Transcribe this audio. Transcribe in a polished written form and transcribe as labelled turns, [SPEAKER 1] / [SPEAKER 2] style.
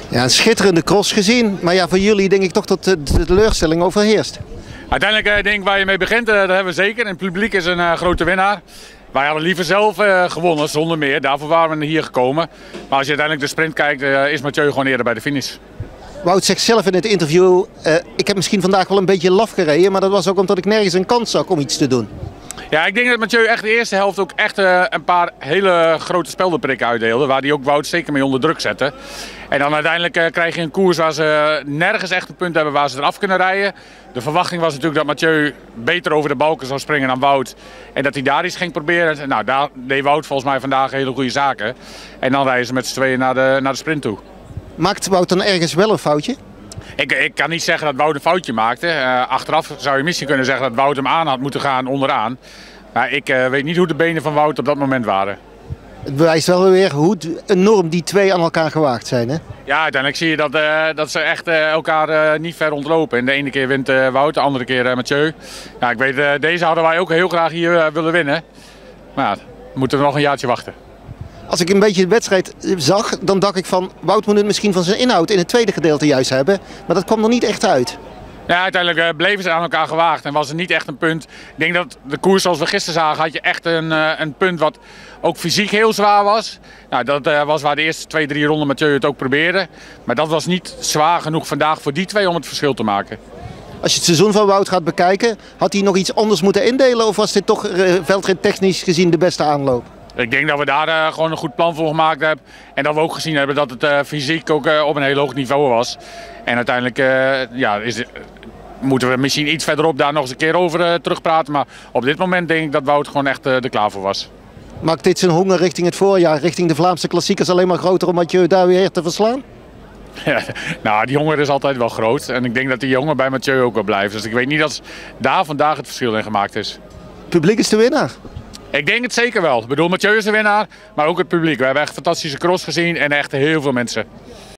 [SPEAKER 1] Ja, een schitterende cross gezien. Maar ja, voor jullie denk ik toch dat de teleurstelling overheerst.
[SPEAKER 2] Uiteindelijk denk ik waar je mee begint, dat hebben we zeker. En het publiek is een grote winnaar. Wij hadden liever zelf gewonnen, zonder meer. Daarvoor waren we hier gekomen. Maar als je uiteindelijk de sprint kijkt, is Mathieu gewoon eerder bij de finish.
[SPEAKER 1] Wout zegt zelf in het interview, ik heb misschien vandaag wel een beetje laf gereden. Maar dat was ook omdat ik nergens een kans zag om iets te doen.
[SPEAKER 2] Ja, ik denk dat Mathieu echt de eerste helft ook echt een paar hele grote speldenprikken uitdeelde. Waar hij ook Wout zeker mee onder druk zette. En dan uiteindelijk krijg je een koers waar ze nergens echt een punt hebben waar ze eraf kunnen rijden. De verwachting was natuurlijk dat Mathieu beter over de balken zou springen dan Wout. En dat hij daar iets ging proberen. Nou, daar deed Wout volgens mij vandaag hele goede zaken. En dan rijden ze met z'n tweeën naar de sprint toe.
[SPEAKER 1] Maakt Wout dan ergens wel een foutje?
[SPEAKER 2] Ik kan niet zeggen dat Wout een foutje maakte. Achteraf zou je misschien kunnen zeggen dat Wout hem aan had moeten gaan onderaan. Maar ik weet niet hoe de benen van Wout op dat moment waren.
[SPEAKER 1] Het bewijst wel weer hoe enorm die twee aan elkaar gewaagd zijn, hè?
[SPEAKER 2] Ja, uiteindelijk zie je dat ze echt elkaar niet ver ontlopen. En de ene keer wint Wout, de andere keer Mathieu. Ja, ik weet, deze hadden wij ook heel graag hier willen winnen. Maar ja, moeten we nog een jaartje wachten.
[SPEAKER 1] Als ik een beetje de wedstrijd zag, dan dacht ik van Wout moet het misschien van zijn inhoud in het tweede gedeelte juist hebben. Maar dat kwam er niet echt uit.
[SPEAKER 2] Ja, uiteindelijk bleven ze aan elkaar gewaagd en was er niet echt een punt. Ik denk dat de koers zoals we gisteren zagen, had je echt een punt wat ook fysiek heel zwaar was. Nou, dat was waar de eerste 2-3 ronden Mathieu het ook probeerde. Maar dat was niet zwaar genoeg vandaag voor die twee om het verschil te maken.
[SPEAKER 1] Als je het seizoen van Wout gaat bekijken, had hij nog iets anders moeten indelen? Of was dit toch veldrittechnisch gezien de beste aanloop?
[SPEAKER 2] Ik denk dat we daar gewoon een goed plan voor gemaakt hebben. En dat we ook gezien hebben dat het fysiek ook op een heel hoog niveau was. En uiteindelijk moeten we misschien iets verderop daar nog eens een keer over terugpraten. Maar op dit moment denk ik dat Wout gewoon echt er klaar voor was.
[SPEAKER 1] Maakt dit zijn honger richting het voorjaar, richting de Vlaamse klassiekers alleen maar groter om Mathieu daar weer te verslaan?
[SPEAKER 2] Ja, nou, die honger is altijd wel groot. En ik denk dat die honger bij Mathieu ook wel blijft. Dus ik weet niet dat daar vandaag het verschil in gemaakt is.
[SPEAKER 1] Het publiek is de winnaar.
[SPEAKER 2] Ik denk het zeker wel. Ik bedoel, Mathieu is de winnaar, maar ook het publiek. We hebben echt een fantastische cross gezien en echt heel veel mensen.